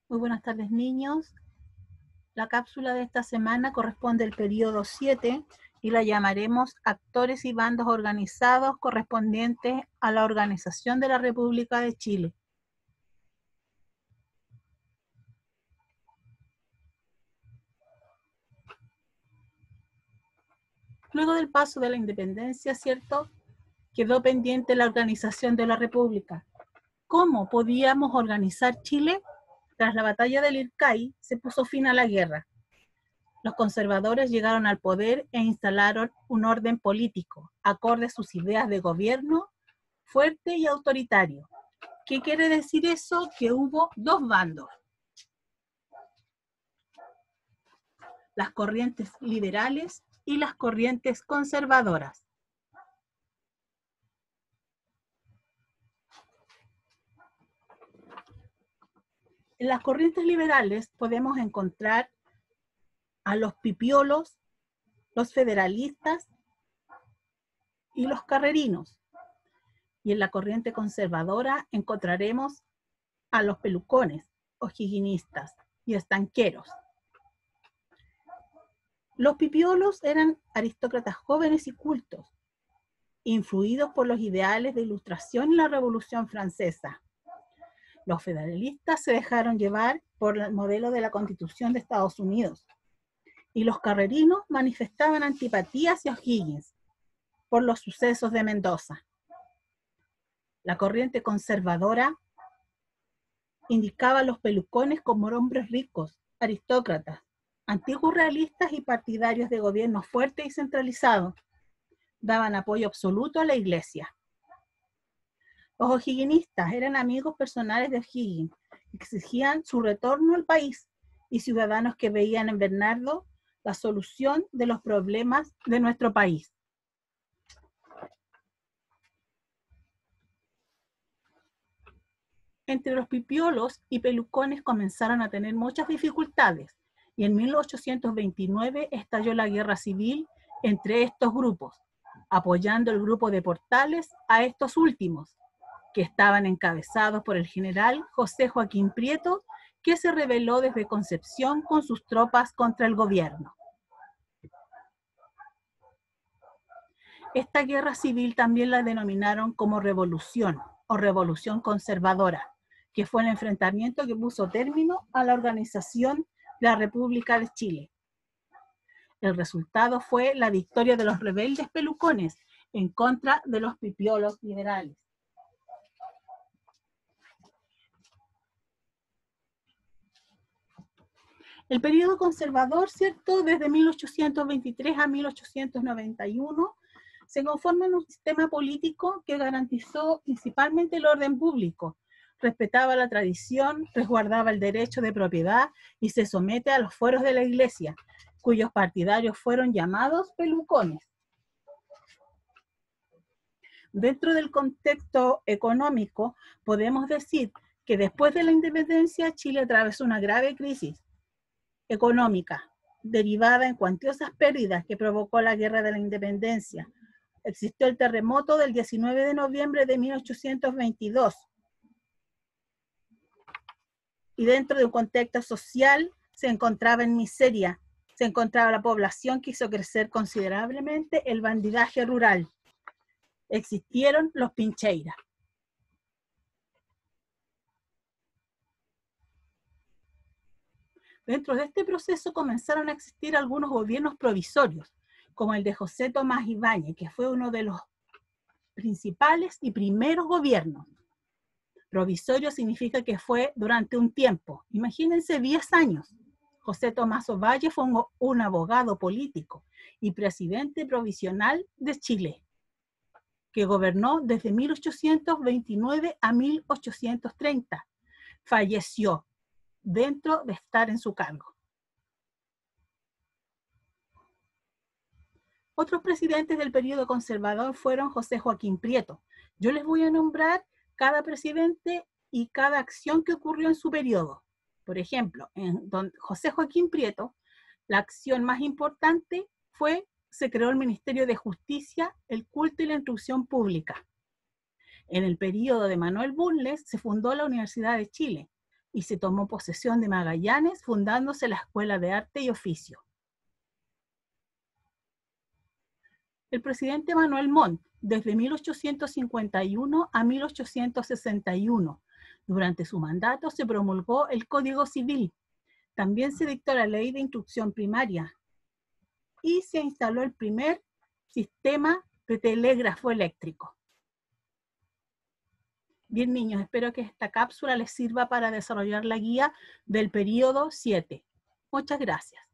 Muy buenas tardes, niños. La cápsula de esta semana corresponde al periodo 7 y la llamaremos Actores y bandos organizados correspondientes a la organización de la República de Chile. Luego del paso de la independencia, ¿cierto?, quedó pendiente la organización de la República. ¿Cómo podíamos organizar Chile? Tras la batalla del Ircay, se puso fin a la guerra. Los conservadores llegaron al poder e instalaron un orden político, acorde a sus ideas de gobierno, fuerte y autoritario. ¿Qué quiere decir eso? Que hubo dos bandos. Las corrientes liberales y las corrientes conservadoras. En las corrientes liberales podemos encontrar a los pipiolos, los federalistas y los carrerinos. Y en la corriente conservadora encontraremos a los pelucones, o'higginistas y estanqueros. Los pipiolos eran aristócratas jóvenes y cultos, influidos por los ideales de Ilustración y la Revolución Francesa. Los federalistas se dejaron llevar por el modelo de la Constitución de Estados Unidos y los carrerinos manifestaban antipatía hacia O'Higgins por los sucesos de Mendoza. La corriente conservadora indicaba a los pelucones como hombres ricos, aristócratas, antiguos realistas y partidarios de gobierno fuerte y centralizado. Daban apoyo absoluto a la iglesia. Los o'higginistas eran amigos personales de O'Higgins, exigían su retorno al país y ciudadanos que veían en Bernardo la solución de los problemas de nuestro país. Entre los pipiolos y pelucones comenzaron a tener muchas dificultades y en 1829 estalló la guerra civil entre estos grupos, apoyando el grupo de Portales a estos últimos, que estaban encabezados por el general José Joaquín Prieto, que se rebeló desde Concepción con sus tropas contra el gobierno. Esta guerra civil también la denominaron como revolución o revolución conservadora, que fue el enfrentamiento que puso término a la organización de la República de Chile. El resultado fue la victoria de los rebeldes pelucones en contra de los pipiolos liberales. El periodo conservador, ¿cierto?, desde 1823 a 1891, se conforma en un sistema político que garantizó principalmente el orden público, respetaba la tradición, resguardaba el derecho de propiedad y se somete a los fueros de la iglesia, cuyos partidarios fueron llamados pelucones. Dentro del contexto económico, podemos decir que después de la independencia, Chile atravesó una grave crisis económica, derivada en cuantiosas pérdidas que provocó la Guerra de la Independencia. Existió el terremoto del 19 de noviembre de 1822. Y dentro de un contexto social se encontraba en miseria, se encontraba la población que hizo crecer considerablemente el bandidaje rural. Existieron los pincheiras. Dentro de este proceso comenzaron a existir algunos gobiernos provisorios, como el de José Tomás Ibáñez, que fue uno de los principales y primeros gobiernos. Provisorio significa que fue durante un tiempo. Imagínense 10 años. José Tomás Ovalle fue un abogado político y presidente provisional de Chile, que gobernó desde 1829 a 1830. Falleció dentro de estar en su cargo. Otros presidentes del periodo conservador fueron José Joaquín Prieto. Yo les voy a nombrar cada presidente y cada acción que ocurrió en su periodo. Por ejemplo, en José Joaquín Prieto, la acción más importante se creó el Ministerio de Justicia, el Culto y la Instrucción Pública. En el periodo de Manuel Bulnes se fundó la Universidad de Chile. y se tomó posesión de Magallanes, fundándose la Escuela de Arte y Oficio. El presidente Manuel Montt, desde 1851 a 1861, durante su mandato se promulgó el Código Civil, también se dictó la Ley de Instrucción Primaria y se instaló el primer sistema de telégrafo eléctrico. Bien, niños, espero que esta cápsula les sirva para desarrollar la guía del periodo 7. Muchas gracias.